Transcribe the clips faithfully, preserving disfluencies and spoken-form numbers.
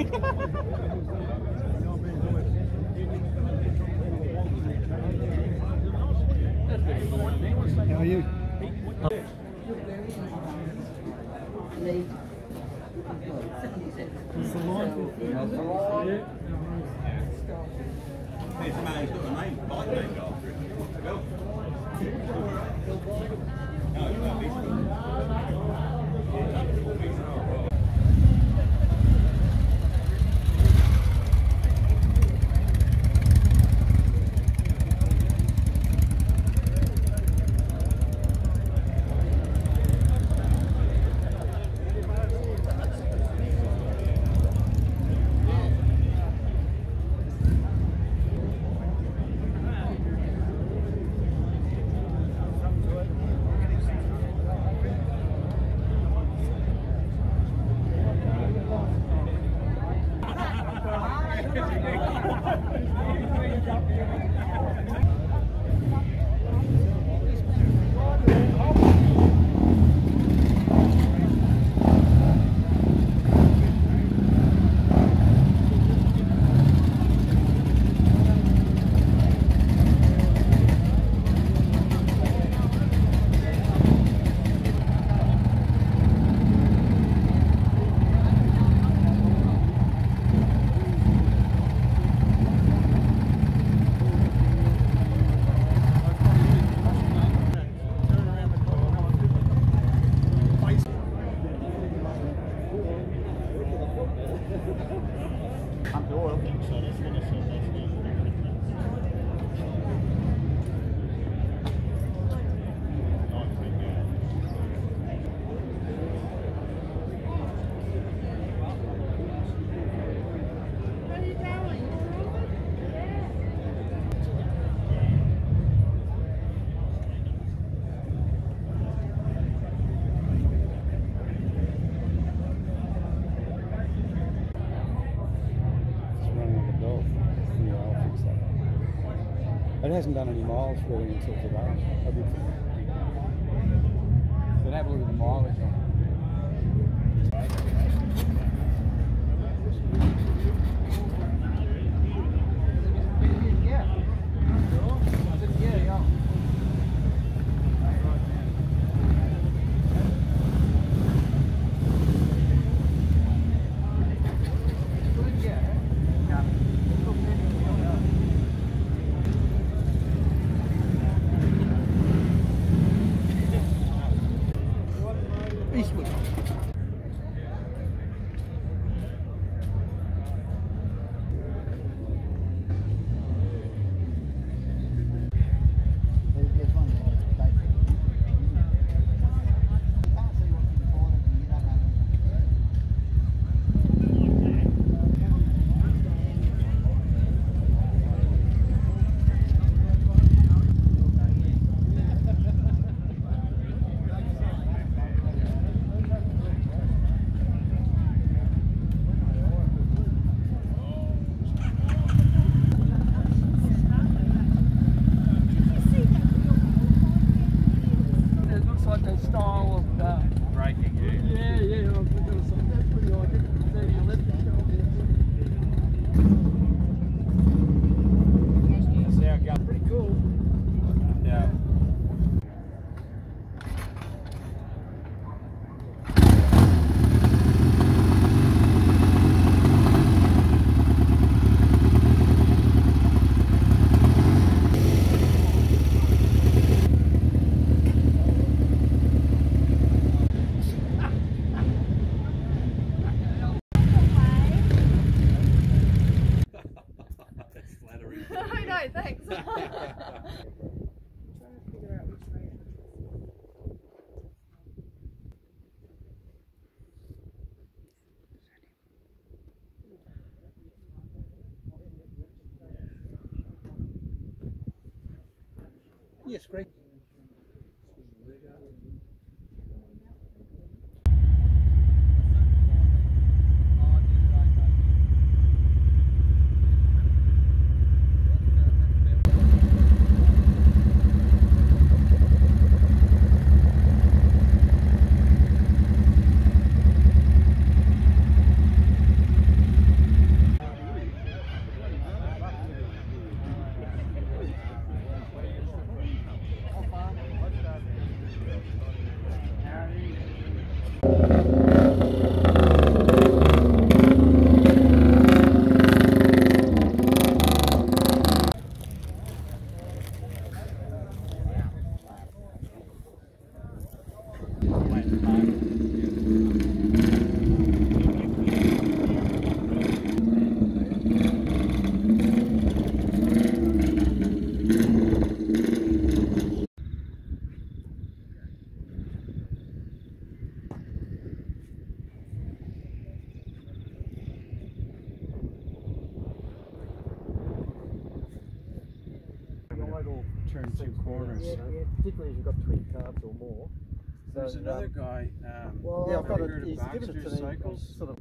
How are you? It's the line. That's the line. Yeah. There's a man who's got a name, bike named after him. No, it's not this. It hasn't done any miles really until today. But have a look at the mileage on it. Eastwood. I know, thanks. Yes, great. Turn two corners. Yeah, yeah, particularly if you've got twin carbs or more. So, There's another um, guy. Um, Well, yeah, I've got heard it. of He's given it Baxter to me. Cycles. He's sort of.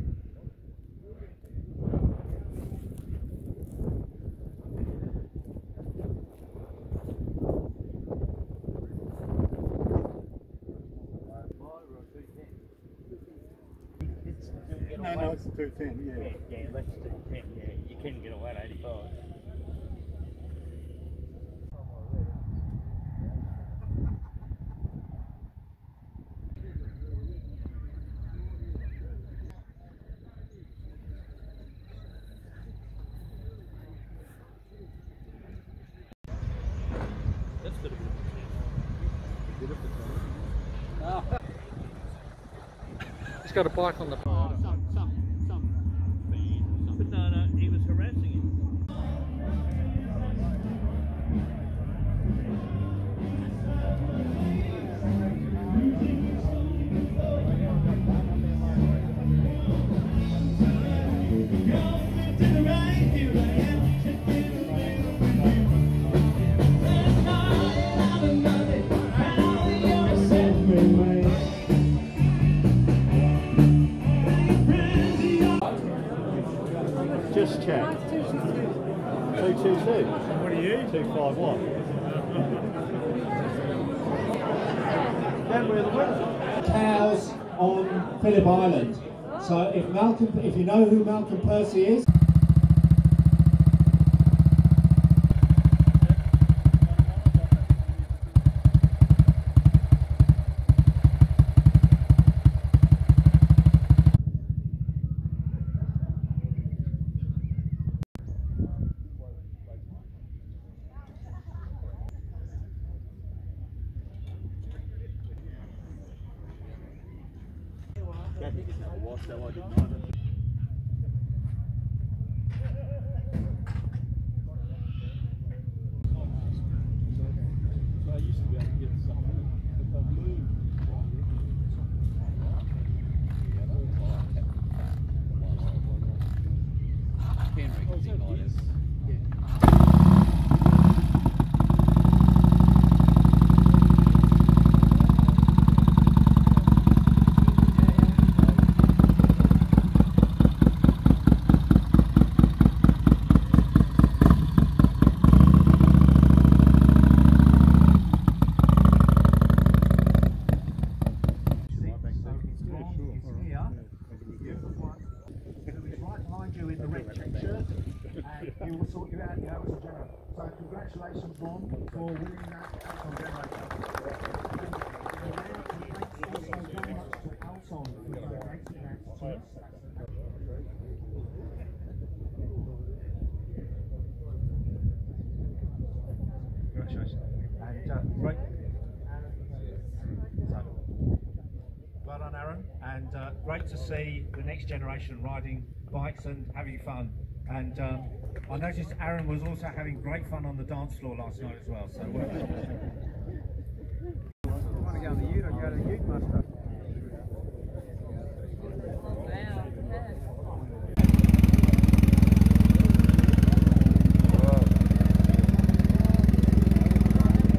No, no, it's two ten. Yeah. Yeah, yeah, let's do ten, yeah. You can get away at eighty-five. That's got a bit of a He's got a bike on the. Oh, some, some, some fan or something. But no, no, he was harassing him. Just check. two two two. What are you? two five one. Then we're the winner. Cows on Phillip Island. So if Malcolm, if you know who Malcolm Percy is. Whilst I didn't know that. He will sort you out, you know, as a general. So congratulations, Ron, for winning that Alton generator. Also very much to Alton for donating that to us. Congratulations. And uh, great. So, well done, Aaron. And uh, great to see the next generation riding bikes and having fun. And um, I noticed Aaron was also having great fun on the dance floor last night as well. So well done. You want to go on the ute or go to the ute muster?